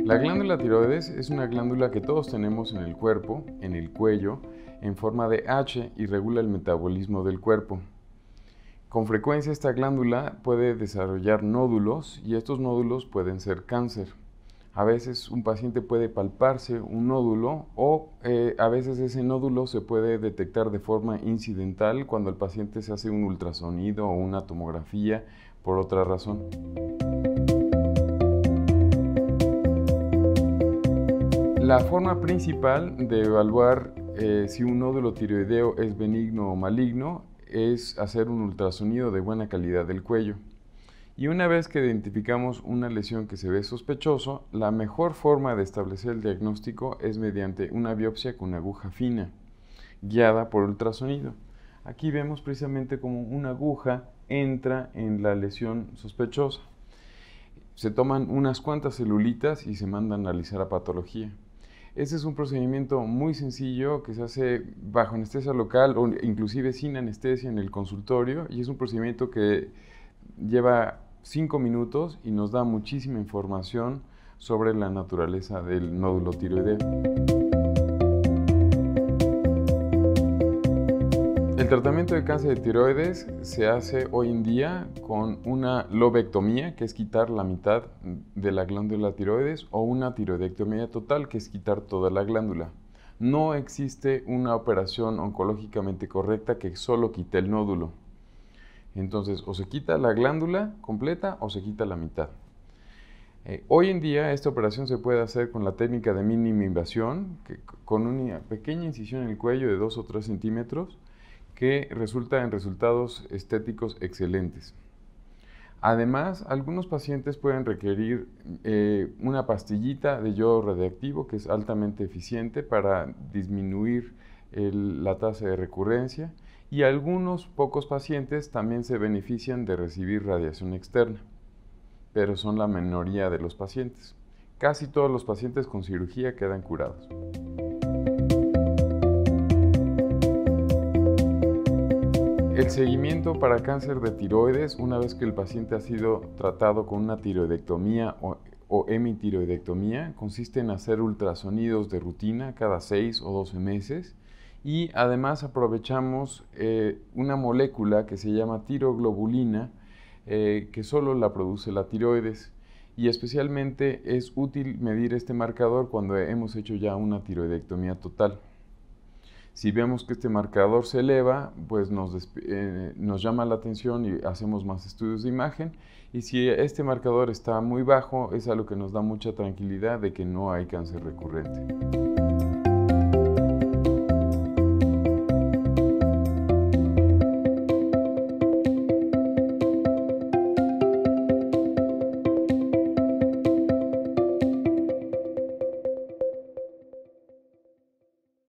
La glándula tiroides es una glándula que todos tenemos en el cuerpo, en el cuello, en forma de H y regula el metabolismo del cuerpo. Con frecuencia esta glándula puede desarrollar nódulos y estos nódulos pueden ser cáncer. A veces un paciente puede palparse un nódulo o a veces ese nódulo se puede detectar de forma incidental cuando el paciente se hace un ultrasonido o una tomografía por otra razón. La forma principal de evaluar si un nódulo tiroideo es benigno o maligno es hacer un ultrasonido de buena calidad del cuello. Y una vez que identificamos una lesión que se ve sospechoso, la mejor forma de establecer el diagnóstico es mediante una biopsia con aguja fina, guiada por ultrasonido. Aquí vemos precisamente cómo una aguja entra en la lesión sospechosa. Se toman unas cuantas celulitas y se mandan a analizar a patología. Este es un procedimiento muy sencillo que se hace bajo anestesia local o inclusive sin anestesia en el consultorio, y es un procedimiento que lleva 5 minutos y nos da muchísima información sobre la naturaleza del nódulo tiroideo. El tratamiento de cáncer de tiroides se hace hoy en día con una lobectomía, que es quitar la mitad de la glándula tiroides, o una tiroidectomía total, que es quitar toda la glándula. No existe una operación oncológicamente correcta que solo quite el nódulo. Entonces, o se quita la glándula completa o se quita la mitad. Hoy en día esta operación se puede hacer con la técnica de mínima invasión, con una pequeña incisión en el cuello de 2 o 3 centímetros, que resulta en resultados estéticos excelentes. Además, algunos pacientes pueden requerir una pastillita de yodo radiactivo que es altamente eficiente para disminuir la tasa de recurrencia, y algunos pocos pacientes también se benefician de recibir radiación externa, pero son la minoría de los pacientes. Casi todos los pacientes con cirugía quedan curados. El seguimiento para cáncer de tiroides, una vez que el paciente ha sido tratado con una tiroidectomía o hemitiroidectomía, consiste en hacer ultrasonidos de rutina cada 6 o 12 meses, y además aprovechamos una molécula que se llama tiroglobulina, que solo la produce la tiroides, y especialmente es útil medir este marcador cuando hemos hecho ya una tiroidectomía total. Si vemos que este marcador se eleva, pues nos llama la atención y hacemos más estudios de imagen. Y si este marcador está muy bajo, es algo que nos da mucha tranquilidad de que no hay cáncer recurrente.